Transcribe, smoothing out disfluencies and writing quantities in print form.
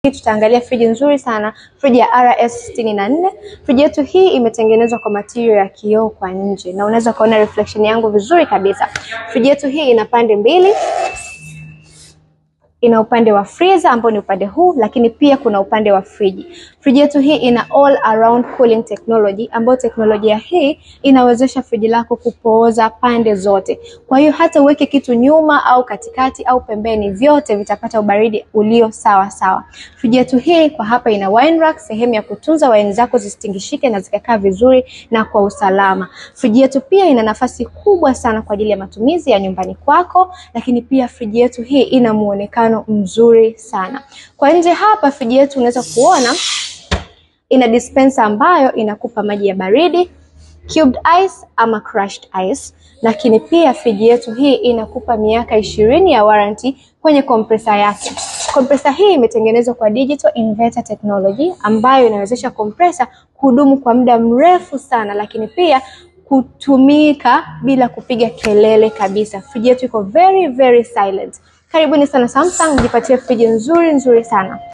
Tutaangalia friji nzuri sana, friji ya RS64. Friji yetu hii imetengenezwa kwa material ya kioo kwa nje na unaweza kuona reflection yangu vizuri kabisa. Friji yetu hii ina pande mbili. Ina upande wa freezer ambao ni upande huu, lakini pia kuna upande wa friji. Friji yetu hii ina all around cooling technology, ambayo teknolojia hii inawezesha friji lako kupooza pande zote. Kwa hiyo hata uweke kitu nyuma au katikati au pembeni, vyote vitapata ubaridi ulio sawa sawa. Friji yetu hii kwa hapa ina wine rack, sehemu ya kutunza wine zako zisitingishike na zikakaa vizuri na kwa usalama. Friji yetu pia ina nafasi kubwa sana kwa ajili ya matumizi ya nyumbani kwako, lakini pia friji yetu hii ina muonekano mzuri sana. Kwa nje hapa friji yetu unaweza kuona ina dispenser ambayo inakupa maji ya baridi, cubed ice ama crushed ice, lakini pia friji yetu hii inakupa miaka 20 ya warranty kwenye compressor yake. Compressor hii imetengenezwa kwa digital inverter technology ambayo inawezesha compressor kudumu kwa muda mrefu sana, lakini pia kutumika bila kupiga kelele kabisa. Friji yetu iko very silent. Karibuni sana Samsung, jipatie friji nzuri sana.